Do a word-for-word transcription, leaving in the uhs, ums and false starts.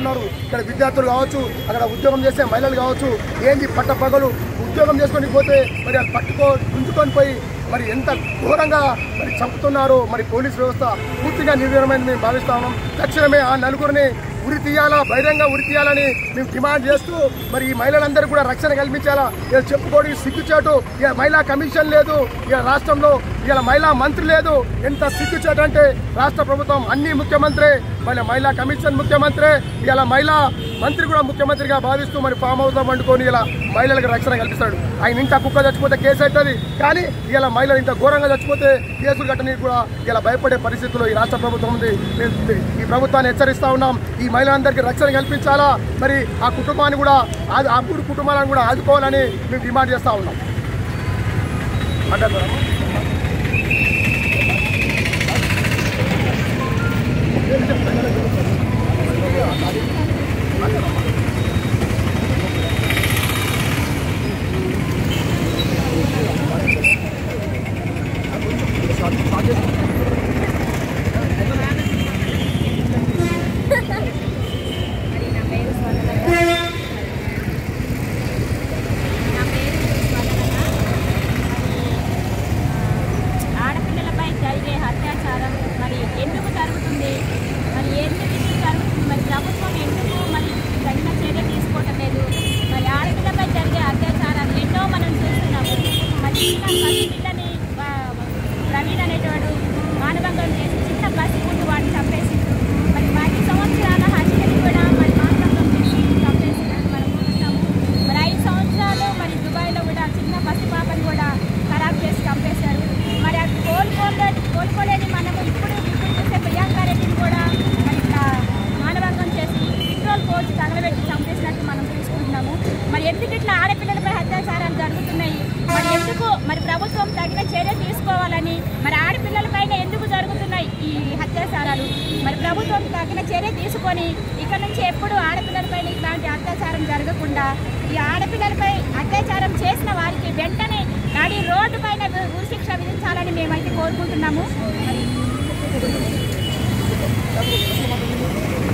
ఉన్నారు. ఇక్కడ విద్యార్థులు కావచ్చు, అక్కడ ఉద్యోగం చేసే మహిళలు కావచ్చు, ఏంది పట్ట పగలు ఉద్యోగం చేసుకొని పోతే మరి అది పట్టుకో గుంజుకొని పోయి మరి ఎంత ఘోరంగా మరి చంపుతున్నారో మరి పోలీస్ వ్యవస్థ పూర్తిగా నిర్వీర్యమైంది మేము భావిస్తా ఉన్నాం. తక్షణమే ఆ నలుగురిని ఉరి తీయాలా, బహిరంగ ఉరి తీయాలని మేము డిమాండ్ చేస్తూ మరి ఈ మహిళలందరూ కూడా రక్షణ కల్పించాలా. ఇలా చెప్పుకోవడానికి సిగ్గుచేటు. ఇక మహిళా కమిషన్ లేదు, ఇక రాష్ట్రంలో ఇలా మహిళా మంత్రి లేదు. ఎంత సిగ్గుచేటు అంటే రాష్ట్ర ప్రభుత్వం అన్ని ముఖ్యమంత్రి, మళ్ళీ మహిళా కమిషన్ ముఖ్యమంత్రి, ఇలా మహిళా మంత్రి కూడా ముఖ్యమంత్రిగా భావిస్తూ మరి ఫామ్ హౌస్లో వండుకొని ఇలా మహిళలకు రక్షణ కల్పిస్తాడు. ఆయన ఇంత కుక్క చచ్చిపోతే కేసు అవుతుంది, కానీ ఇలా మహిళలు ఇంత ఘోరంగా చచ్చిపోతే కేసులు కట్టడానికి కూడా ఇలా భయపడే పరిస్థితుల్లో ఈ రాష్ట్ర ప్రభుత్వం ఉంది. ఈ ప్రభుత్వాన్ని హెచ్చరిస్తా ఉన్నాం. ఈ మహిళలందరికీ రక్షణ కల్పించాలా, మరి ఆ కుటుంబాన్ని కూడా ఆ మూడు కుటుంబాలను కూడా ఆదుకోవాలని మేము డిమాండ్ చేస్తూ ఉన్నాం. అంటారు ప్రవీణ్ అనేటోడు మానభంగం చేసి చిన్న బస్సు ముందు వాడిని చంపేసి మరి పది సంవత్సరాల హత్యని కూడా మరి మానభంగం చేసి చంపేసినట్టు మనం చూస్తున్నాము. మరి ఐదు సంవత్సరాలు మరి దుబాయ్లో కూడా చిన్న బస్సు పాపని కూడా ఖరాబ్ చేసి చంపేశారు. మరి అది కోలుకోలే కోలుకోలేని మనము ఇప్పుడు ఇప్పుడు చూసే ప్రియాంక రెడ్డిని కూడా మరి ఇట్లా మానభంగం చేసి పెట్రోల్ పోసి తగలబెట్టి చంపేసినట్టు మనం చూసుకుంటున్నాము. మరి ఎందుకు ఇట్లా ఆడపిల్లలపై అత్యాచారాలు జరుగుతున్నాయి, మరి ఎందుకు మరి ప్రభుత్వం తగిన చర్య తీసుకోవాలని, మరి ఆడపిల్లలపైన ఎందుకు జరుగుతున్నాయి ఈ అత్యాచారాలు, మరి ప్రభుత్వం తగిన చర్య తీసుకొని ఇక్కడ నుంచి ఎప్పుడు ఆడపిల్లలపైన ఇట్లాంటి అత్యాచారం జరగకుండా ఈ ఆడపిల్లలపై అత్యాచారం చేసిన వారికి వెంటనే నాడి రోడ్డు పైన ఉరిశిక్ష విధించాలని మేమైతే కోరుకుంటున్నాము.